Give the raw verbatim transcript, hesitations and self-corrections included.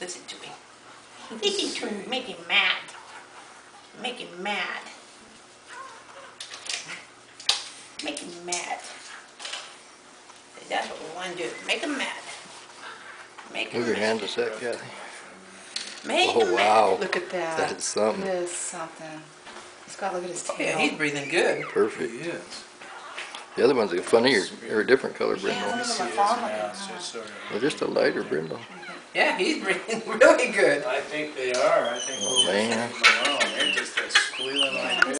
Listen to him. Listen to him. Make him mad. Make him mad. Make him mad. That's what we want to do. Make him mad. Make him Move your mad. hand a sec, Kathy. Make Oh, him wow. mad. Look at that. That is something. That is something. He's got to look at his tail. Oh, yeah, he's breathing good. Perfect. He is. The other ones are funny, or, or a different color Yeah, brindle. one of them See are his fawn mouth, looking. just sort of- Well, just a lighter brindle. Yeah, he's breathing really good. I think they are. I think Oh, we'll man. leave them alone. They're just a squealing like this.